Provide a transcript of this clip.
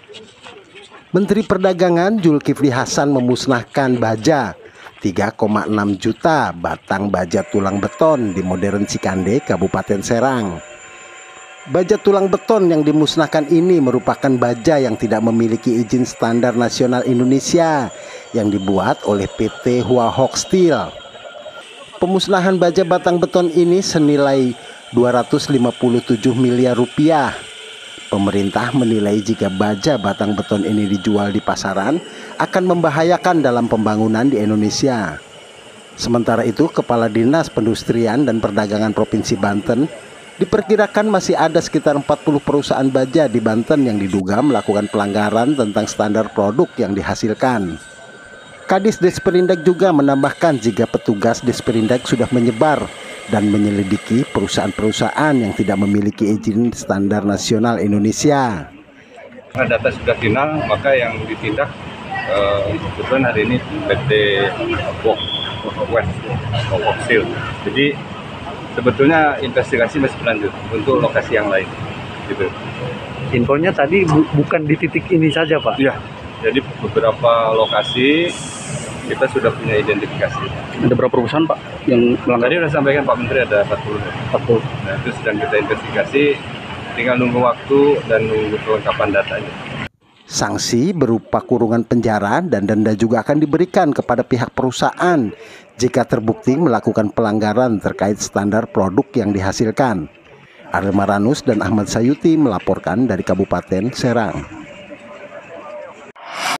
Menteri Perdagangan Zulkifli Hasan memusnahkan baja 3,6 juta batang baja tulang beton di Modern Cikande, Kabupaten Serang. Baja tulang beton yang dimusnahkan ini merupakan baja yang tidak memiliki izin standar nasional Indonesia yang dibuat oleh PT Hua Hok Steel. Pemusnahan baja batang beton ini senilai 257 miliar rupiah. Pemerintah menilai jika baja batang beton ini dijual di pasaran akan membahayakan dalam pembangunan di Indonesia. Sementara itu, Kepala Dinas Perindustrian dan Perdagangan Provinsi Banten diperkirakan masih ada sekitar 40 perusahaan baja di Banten yang diduga melakukan pelanggaran tentang standar produk yang dihasilkan. Kadis Desperindag juga menambahkan jika petugas Desperindag sudah menyebar dan menyelidiki perusahaan-perusahaan yang tidak memiliki izin standar nasional Indonesia. Karena data sudah final, maka yang ditindak kebetulan hari ini PT Wok Steel. Jadi sebetulnya investigasi masih berlanjut untuk lokasi yang lain. Gitu. Infonya tadi bukan di titik ini saja, Pak? Iya, jadi beberapa lokasi kita sudah punya identifikasi. Ada berapa perusahaan, Pak, yang melanggar? Tadi sudah sampaikan Pak Menteri ada 40. Nah, itu sedang kita investigasi, tinggal nunggu waktu dan nunggu kelengkapan datanya. Sanksi berupa kurungan penjara dan denda juga akan diberikan kepada pihak perusahaan jika terbukti melakukan pelanggaran terkait standar produk yang dihasilkan. Ariel Maranus dan Ahmad Sayuti melaporkan dari Kabupaten Serang.